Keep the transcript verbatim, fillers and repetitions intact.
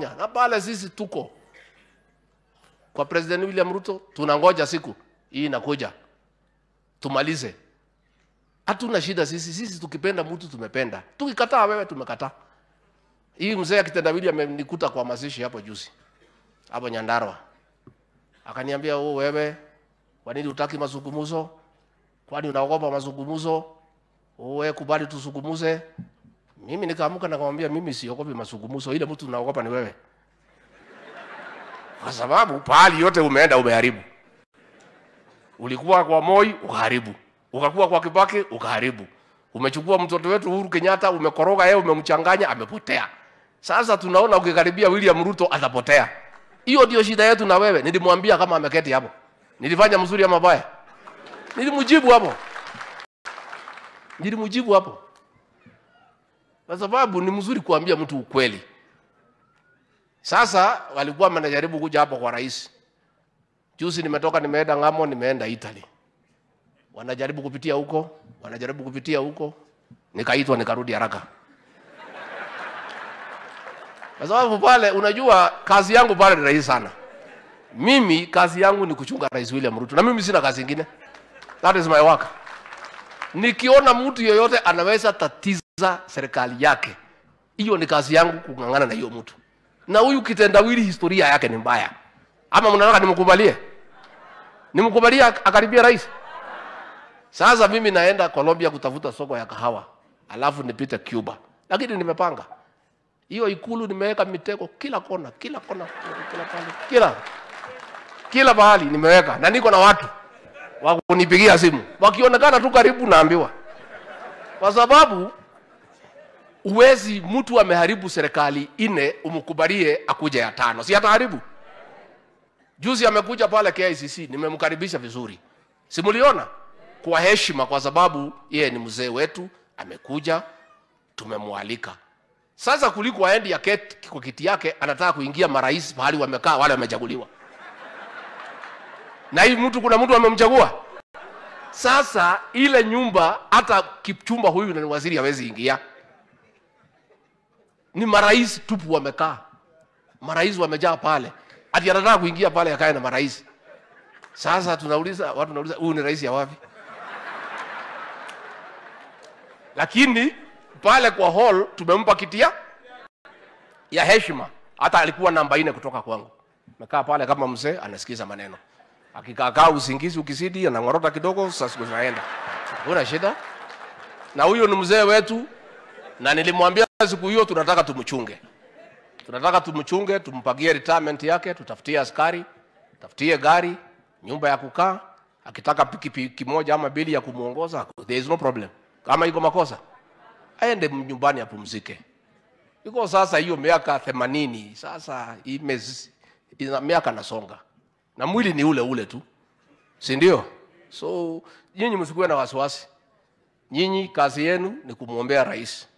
Na pale sisi tuko kwa President William Ruto, tunangoja siku hii inakuja tumalize. Hatuna shida sisi, sisi tukipenda mtu tumependa. Tukikataa wewe tumekataa. Hii mzee akitendawili amenikuta kwa mazishi hapo juzi. Hapo Nyandarua. Akaniambia, "Oh wewe, kwa nini hutaki mazungumzo? Kwani unaogopa mazungumzo? Oh wewe kubali tuzungumuze." Mimi nikaamuka na kumwambia, "Mimi siogopi mazungumzo, ile mtu unaogopa ni wewe." Kwa sababu pahali yote umeenda umeharibu. Ulikuwa kwa Moi ukaharibu. Ukakuwa kwa Kibaki ukaharibu. Umechukua mtoto wetu Uhuru Kenyatta umekoroga yeye umemchanganya amepotea. Sasa tunaona ukikaribia William Ruto atapotea. Hiyo ndio shida yetu na wewe. Nilimwambia kama ameketi hapo. Nilifanya mzuri ama mabaya? Nilimjibu hapo. Nilimjibu hapo. Kwa sababu ni mzuri kuambia mtu ukweli. Sasa walikuwa wanajaribu kuja hapo kwa rais. Juzi nimetoka nimeenda ngamo nimeenda Italy. Wanajaribu kupitia huko, wanajaribu kupitia huko. Nikaitwa nikarudi haraka. Kwa sababu pale unajua kazi yangu pale ni rahisi sana. Mimi kazi yangu ni kuchunga Rais William Ruto. Na mimi sina kazi nyingine. That is my work. Nikiona mtu yoyote anaweza tatiza serikali yake, hiyo ni kazi yangu kungangana na hiyo mtu. Na huyu kitendawili historia yake ni mbaya. Ama mnataka nimkubalie? Nimkubalie akaribia rais? Sasa mimi naenda Colombia kutafuta soko ya kahawa. Alafu nipite Cuba. Lakini nimepanga. Hiyo ikulu nimeweka mitego kila kona, kila kona, kila pale, kila kila bahali nimeweka na niko na watu wa kunipigia simu. Wakionekana tu karibu naambiwa. Kwa sababu uwezi mtu ameharibu serikali ine umkubalie akuja ya tano. Si ataharibu. Juzi amekuja pale K I C C, nimemkaribisha vizuri. Simuliona? Kwa heshima kwa sababu yeye ni mzee wetu, amekuja, tumemwalika. Sasa kuliko aende ya keti kwa kiti yake anataka kuingia marais mahali wamekaa wale wamechaguliwa. Na hii mtu kuna mtu amemchagua. Sasa ile nyumba hata Kipchumba huyu na waziri hawezi ingia. Ni marais tupu wamekaa. Marais wamejaa pale. Ati anataka kuingia pale akae na marais. Sasa tunauliza watu wanauliza huyu ni rais ya wapi? Lakini pale kwa hall tumempa kitia ya heshima. Hata alikuwa namba nne kutoka kwangu. Mekaa pale kama mzee anasikiza maneno. Akikaa usingizi ukizidi anangorota kidogo sasa siku zinaenda. Kuna shida? Na huyo ni mzee wetu na nilimwambia siku hiyo tunataka tumchunge. Tunataka tumchunge, tumpagie retirement yake, tutafutie askari, tutafutie gari, nyumba ya kukaa, akitaka pikipiki moja ama bili ya kumuongoza, there is no problem. Kama iko makosa aende nyumbani apumzike. Iko sasa hiyo miaka themanini, sasa imezi ina miaka nasonga. Na mwili ni ule ule tu. Si ndio? So nyinyi msikuwe na wasiwasi. Nyinyi kazi yenu ni kumuombea rais.